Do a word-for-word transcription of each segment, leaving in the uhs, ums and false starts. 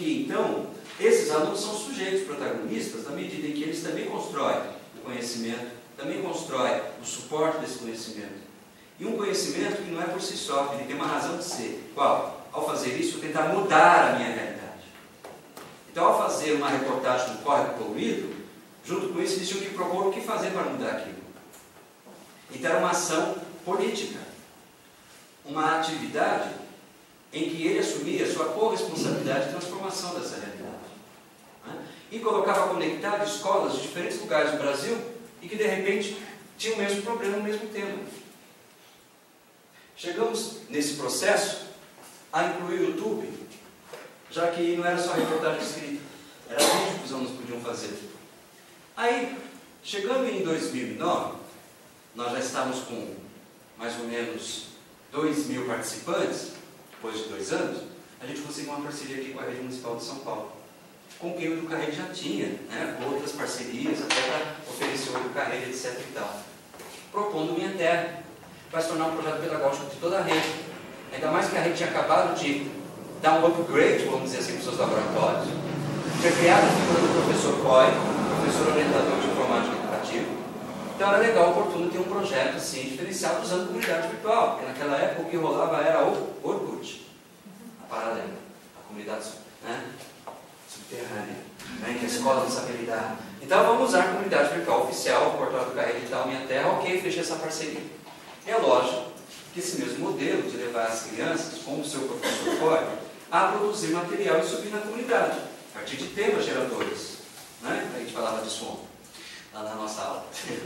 que, então, esses alunos são sujeitos protagonistas na medida em que eles também constroem o conhecimento, também constroem o suporte desse conhecimento. E um conhecimento que não é por si só, ele tem uma razão de ser. Qual? Ao fazer isso, eu tentar mudar a minha realidade. Então, ao fazer uma reportagem do córrego poluído, junto com isso, eles tinham que propor o que fazer para mudar aquilo. Então, era uma ação política, uma atividade em que ele assumia sua corresponsabilidade de transformação dessa realidade. Né? E colocava conectado escolas de diferentes lugares do Brasil e que, de repente, tinham o mesmo problema, o mesmo tema. Chegamos, nesse processo, a incluir o YouTube, já que não era só reportagem escrita, era vídeo que os alunos podiam fazer. Aí, chegando em dois mil e nove, nós já estávamos com mais ou menos dois mil participantes, depois de dois anos, a gente conseguiu uma parceria aqui com a Rede Municipal de São Paulo, com quem o Educarrede já tinha, né, outras parcerias, até para oferecer o Educarrede, etc e tal. Propondo Minha Terra, vai se tornar um projeto pedagógico de toda a rede. Ainda mais que a rede tinha acabado de dar um upgrade, vamos dizer assim, para os seus laboratórios. Tinha criado a figura do professor Coy, professor orientador de informática educativa. Então era legal, oportuno ter um projeto assim, diferenciado usando comunidade virtual, porque naquela época o que rolava era o Orkut, a paralela, a comunidade, né, subterrânea, né, que a escola não sabia lidar. Então vamos usar a comunidade virtual oficial, o portal do Educarrede e tal, Minha Terra, ok, fechei essa parceria. É lógico que esse mesmo modelo de levar as crianças, com o seu professor Coy, a produzir material e subir na comunidade, a partir de temas geradores, né? A gente falava disso ontem, lá na nossa aula.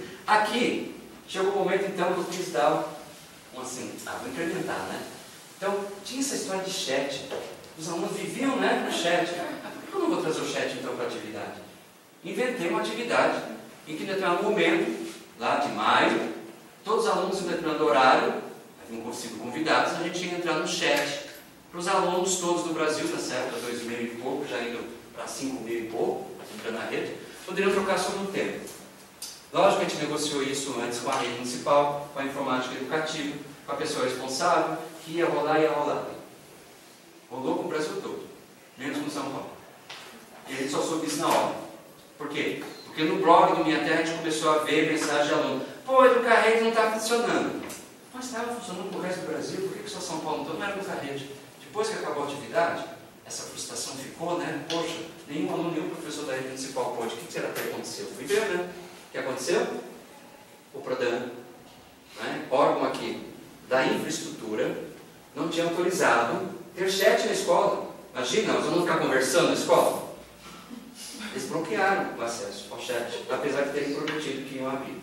Aqui, chegou o momento então que eu quis dar um assim, ah, vou incrementar, né? Então, tinha essa história de chat, os alunos viviam, né, no chat. Ah, por que eu não vou trazer o chat então para a atividade? Inventei uma atividade em que em determinado momento, lá de maio, todos os alunos em determinado horário, haviam sido convidados, a gente ia entrar no chat. Para os alunos todos do Brasil, nessa época, dois mil e pouco, já indo para cinco mil e pouco, entrando na rede, poderiam trocar sobre um tema. Lógico que a gente negociou isso antes com a rede municipal, com a informática educativa, com a pessoa responsável, que ia rolar e ia rolar. Rolou com o Brasil todo, menos com São Paulo. E a gente só soube isso na hora. Por quê? Porque no blog do Minha Terra a gente começou a ver mensagem de aluno. Pô, o Educarrede não está funcionando. Mas estava funcionando com o resto do Brasil, por que, que só São Paulo não, não era Educarrede? Depois que acabou a atividade, essa frustração ficou, né? Poxa, nenhum aluno, nenhum professor da rede municipal pôde. O que será que aconteceu? Fui ver, né? O que aconteceu? O Prodan, né, órgão aqui da infraestrutura, não tinha autorizado ter chat na escola. Imagina, nós vamos ficar conversando na escola? Eles bloquearam o acesso ao chat, apesar de terem prometido que iam abrir.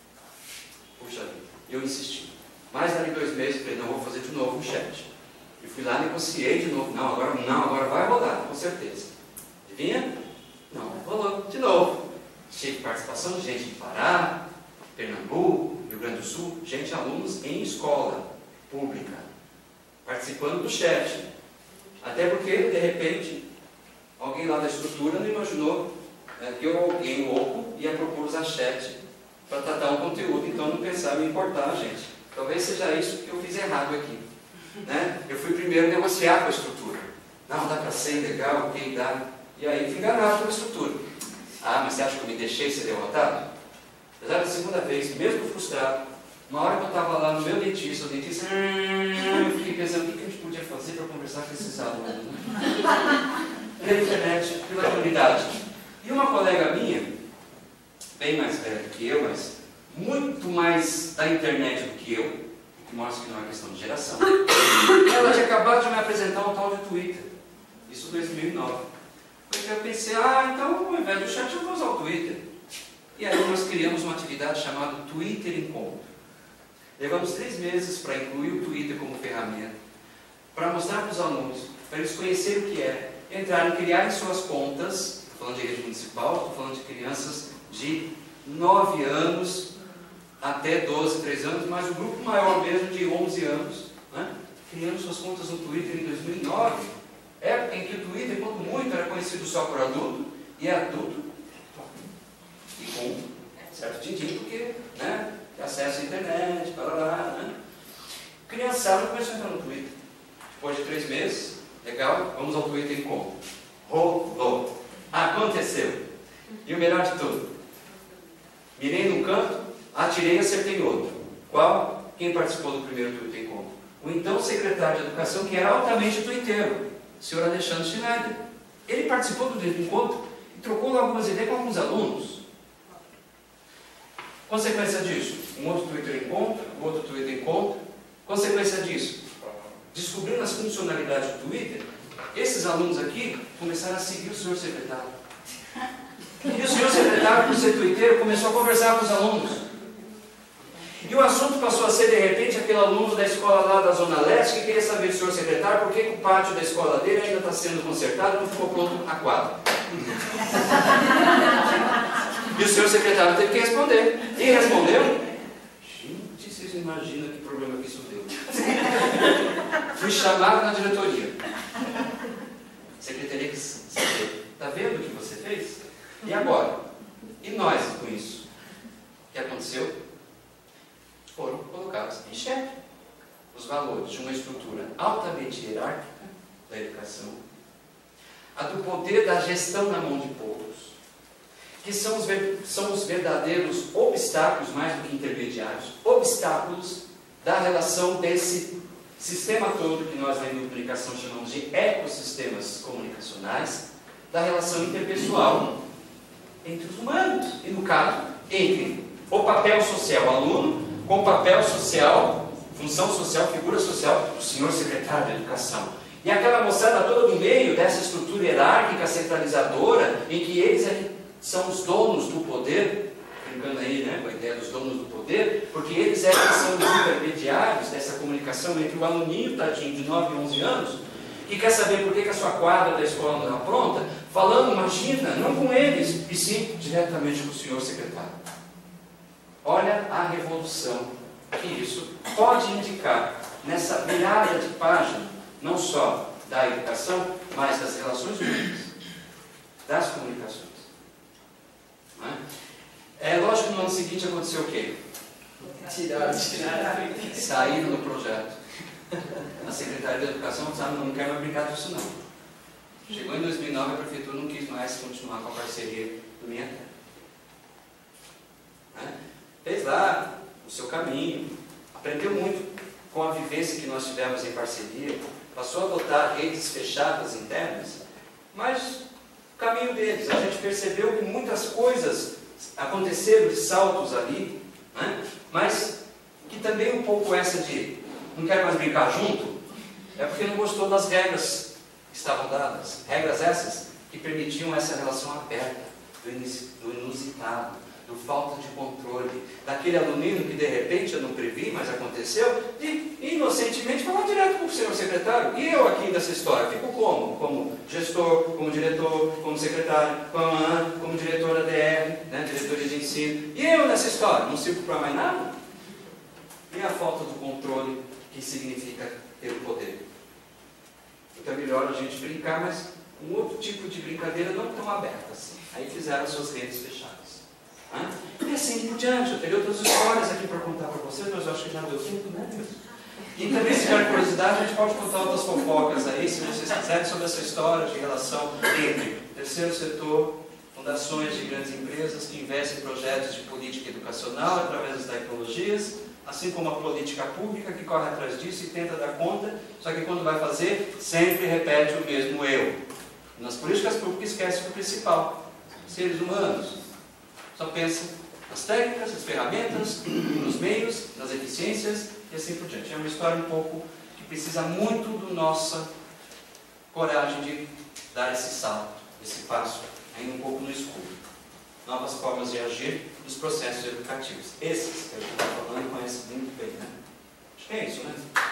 Puxa vida, eu insisti. Mais dali dois meses, falei, não, vou fazer de novo um chat. E fui lá, negociei de novo. Não, agora não, agora vai rolar, com certeza. Adivinha? Não, rolou de novo. Cheio de participação de gente de Pará, Pernambuco, Rio Grande do Sul, gente, alunos em escola pública, participando do chat. Até porque, de repente, alguém lá da estrutura não imaginou é, que eu, alguém louco ia propor usar chat para tratar um conteúdo, então não pensava em importar, gente. Talvez seja isso que eu fiz errado aqui. Né? Eu fui primeiro negociar com a estrutura. Não, dá para ser legal, ok, dá. E aí fui enganado pela estrutura. Ah, mas você acha que eu me deixei ser derrotado? Apesar da segunda vez, mesmo frustrado, uma hora que eu estava lá no meu dentista, o dentista, eu fiquei pensando, o que a gente podia fazer para conversar com esses alunos? Pela internet, pela comunidade. E uma colega minha, bem mais velha que eu, mas muito mais da internet do que eu, que mostra que não é questão de geração, ela tinha acabado de me apresentar um tal de Twitter. Isso em dois mil e nove. Eu pensei, ah, então ao invés do chat eu vou usar o Twitter. E aí nós criamos uma atividade chamada Twitter Encontro. Levamos três meses para incluir o Twitter como ferramenta, para mostrar para os alunos, para eles conhecerem o que é, entrarem, criarem suas contas. Estou falando de rede municipal, estou falando de crianças de nove anos até doze, treze anos, mas o grupo maior mesmo de onze anos, né? Criando suas contas no Twitter em dois mil e nove, época em que o Twitter, quanto muito, era conhecido só por adulto, e adulto e com certo din-din, porque, né, acesso à internet, blá, blá, blá, né? Criançada começou a entrar no Twitter. Depois de três meses, legal, vamos ao Twitter Encontro. Rolou. Aconteceu. E o melhor de tudo, mirei num canto, atirei e acertei em outro. Qual? Quem participou do primeiro Twitter Encontro? O então secretário de Educação, que era altamente tuiteiro, o senhor Alexandre Schneider. Ele participou do Twitter Encontro e trocou algumas ideias com alguns alunos. Consequência disso, um outro Twitter Encontro, um outro Twitter Encontro. Consequência disso, descobrindo as funcionalidades do Twitter, esses alunos aqui começaram a seguir o senhor secretário. E o senhor secretário, por ser tuiteiro, começou a conversar com os alunos. E o assunto passou a ser, de repente, aquele aluno da escola lá da Zona Leste que queria saber do senhor secretário por que o pátio da escola dele ainda está sendo consertado e não ficou pronto a quadra. E o senhor secretário teve que responder. E respondeu. Gente, vocês imaginam que problema que isso deu. Fui chamado na diretoria. Secretaria que saber. Está vendo o que você fez? E agora? E nós com isso? O que aconteceu? Foram colocados em xeque os valores de uma estrutura altamente hierárquica da educação, a do poder da gestão na mão de poucos, que são os, são os verdadeiros obstáculos, mais do que intermediários, obstáculos da relação desse sistema todo que nós na comunicação chamamos de ecossistemas comunicacionais, da relação interpessoal entre os humanos, e no caso, entre o papel social aluno com o papel social, função social, figura social do senhor secretário de Educação. E aquela moçada toda no meio dessa estrutura hierárquica centralizadora, em que eles é que são os donos do poder, brincando aí, né, com a ideia dos donos do poder, porque eles é que são os intermediários dessa comunicação entre o aluninho, tadinho, de nove, onze anos, que quer saber por que, que a sua quadra da escola não está pronta, falando, imagina, não com eles, e sim diretamente com o senhor secretário. Olha a revolução que isso pode indicar nessa virada de página, não só da educação, mas das relações humanas, das comunicações. Não é? É lógico que no ano seguinte aconteceu o quê? Tiraram, tiraram. Saíram do projeto. A Secretaria da Educação sabe, não quer mais brincar disso não. Chegou em dois mil e nove, a Prefeitura não quis mais continuar com a parceria do Minha Terra. Né? Fez lá o seu caminho, aprendeu muito com a vivência que nós tivemos em parceria, passou a adotar redes fechadas internas, mas o caminho deles, a gente percebeu que muitas coisas aconteceram de saltos ali, né? Mas que também um pouco essa de não quero mais brincar junto, é porque não gostou das regras que estavam dadas, regras essas que permitiam essa relação aberta, do inusitado, do falta de controle, daquele aluninho que de repente eu não previ, mas aconteceu, e inocentemente falar direto com o senhor secretário. E eu aqui nessa história, fico como? Como gestor, como diretor, como secretário, como, como diretor da D R, né, diretoria de ensino. E eu nessa história, não sirvo para mais nada? E a falta do controle que significa ter o poder? Então é melhor a gente brincar, mas um outro tipo de brincadeira não tão aberta assim. Aí fizeram as suas redes fechadas. Ah? E assim por diante. Eu teria outras histórias aqui para contar para vocês, mas eu acho que já deu tempo, né? E também, se tiver curiosidade, a gente pode contar outras fofocas aí, se vocês quiserem, sobre essa história de relação entre terceiro setor, fundações de grandes empresas que investem em projetos de política educacional através das tecnologias, assim como a política pública que corre atrás disso e tenta dar conta, só que quando vai fazer, sempre repete o mesmo erro. Nas políticas públicas esquece o principal, seres humanos. Só pensa nas técnicas, nas ferramentas, nos meios, nas eficiências e assim por diante. É uma história um pouco que precisa muito da nossa coragem de dar esse salto, esse passo, ainda um pouco no escuro. Novas formas de agir nos processos educativos. Esses que a gente está falando conhece muito bem, né? Acho que é isso, né?